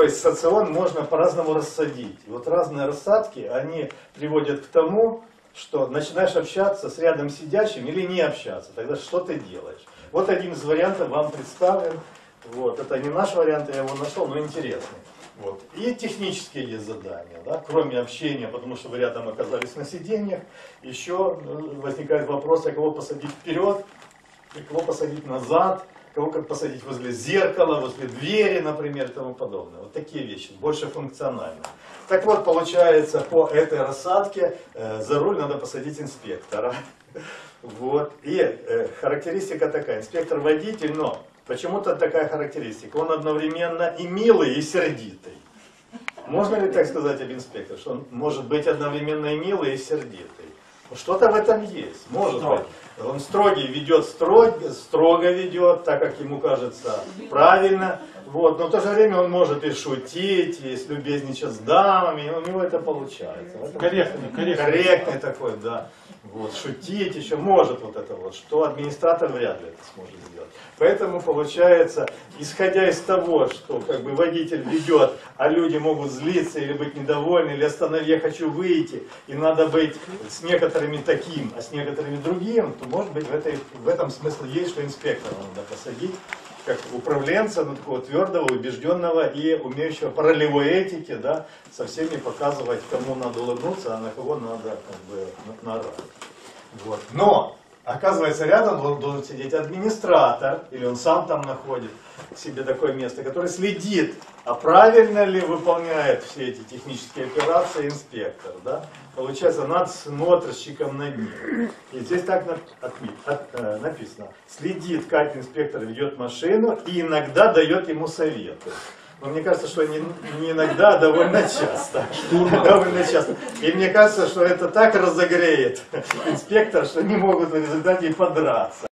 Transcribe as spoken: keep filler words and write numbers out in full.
То есть социон можно по-разному рассадить. И вот разные рассадки, они приводят к тому, что начинаешь общаться с рядом сидящим или не общаться. Тогда что ты делаешь? Вот один из вариантов вам представлен. Вот. Это не наш вариант, я его нашел, но интересный. Вот. И технические есть задания, да? Кроме общения, потому что вы рядом оказались на сиденьях, еще возникает вопрос, а кого посадить вперед, и кого посадить назад, кого как посадить возле зеркала, возле двери, например, и тому подобное. Вот такие вещи, больше функционально. Так вот, получается, по этой рассадке э, за руль надо посадить инспектора. Вот. И э, характеристика такая, инспектор-водитель, но почему-то такая характеристика, он одновременно и милый, и сердитый. Можно ли так сказать об инспекторе, что он может быть одновременно и милый, и сердитый? Что-то в этом есть, может быть. Он строгий ведет, строго, строго ведет, так как ему кажется правильно. Вот. Но в то же время он может и шутить, и любезничать с дамами, и у него это получается. Корректный, корректный. Корректный такой, да. Вот. Шутить еще может вот это вот, что администратор вряд ли это сможет сделать. Поэтому получается, исходя из того, что как бы водитель ведет, а люди могут злиться или быть недовольны, или остановить, я хочу выйти, и надо быть с некоторыми таким, а с некоторыми другим, то может быть в, этой, в этом смысл есть, что инспектора надо посадить, как управленца, ну, такого твердого, убежденного и умеющего по ролевой этике, да, со всеми показывать, кому надо улыбнуться, а на кого надо как бы наорать. Вот. Но, оказывается, рядом должен сидеть администратор, или он сам там находит себе такое место, который следит, а правильно ли выполняет все эти технические операции инспектор, да? Получается, надсмотрщиком над ним. И здесь так написано. Следит, как инспектор ведет машину, и иногда дает ему советы. Но мне кажется, что не, не иногда, а довольно часто. довольно часто. И мне кажется, что это так разогреет инспектор, что они могут в результате и подраться.